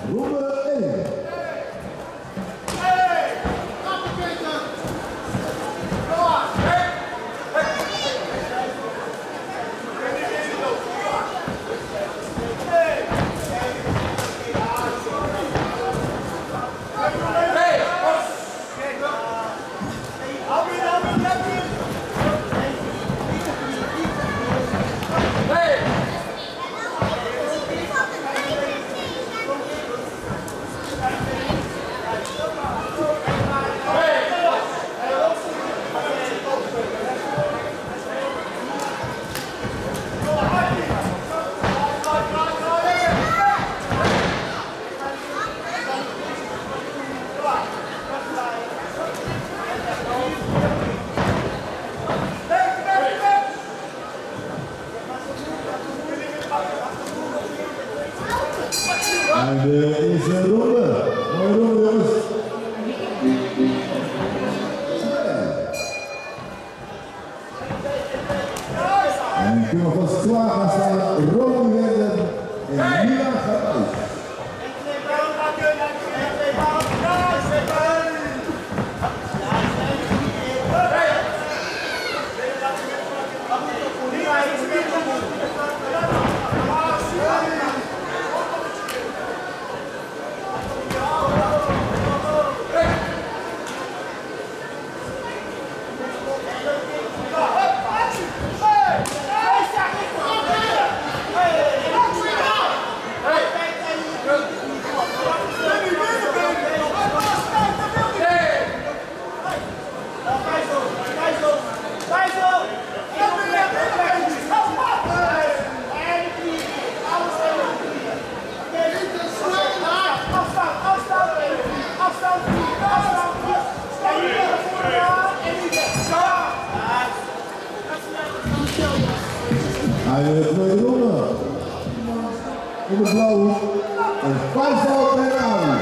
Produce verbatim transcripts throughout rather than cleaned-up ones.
Ronde één. En de eerste ronde. Mooie ronde, jongens. En kunnen we vast klaar gaan staan. Ronde Wender en Milan gaat uit. Hij heeft de tweede ronde. In de blauwe. En Faisal Ben Ali.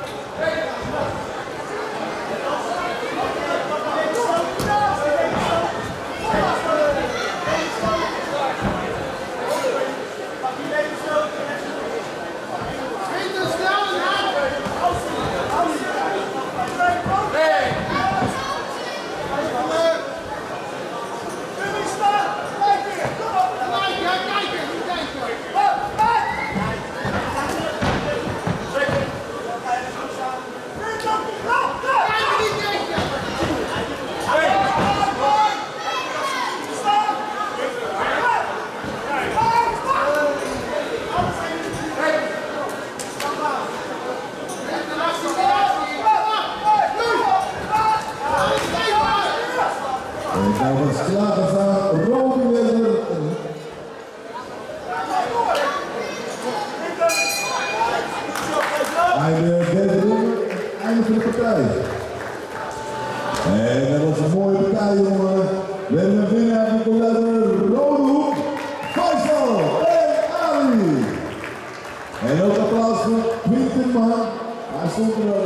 En dat was klaar van Ronde Wender. En de derde ronde, einde van de partij. En dat was een mooie partij, jongen. We hebben een winnaar van de letter Rode Hoek, Faisal Ben Ali. En ook applaus voor Quinten Man. Hij stond er al.